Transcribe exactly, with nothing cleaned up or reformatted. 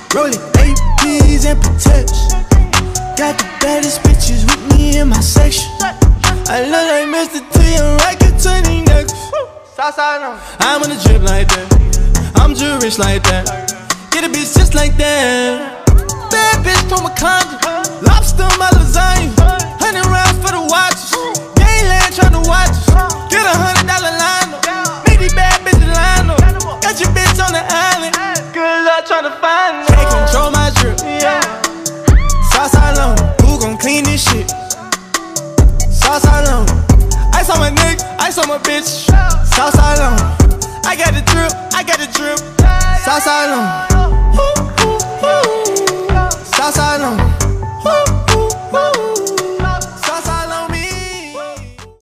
Rolling A Ps and Pateks. Got the baddest bitches with me in my section. I look like Mister T and Rocket twenty necklace. I'm on the drip like that. I'm just rich like that. Get a bitch just like that. Bad bitch from Wakanda. Lobster my lasagna. Hundred rounds for the watches. Gangland tryna watch us. Get a hundred dollar line up. Make these bad bitches line up. Got your bitch on the island. Good luck tryna find her. Can't control my drip. Yeah. Sauce all on. Who gon' clean this shit? Sauce all on. Ice on my nigga. Ice on my bitch. Sauce all on. I got the drip. I got the drip. Sauce all on.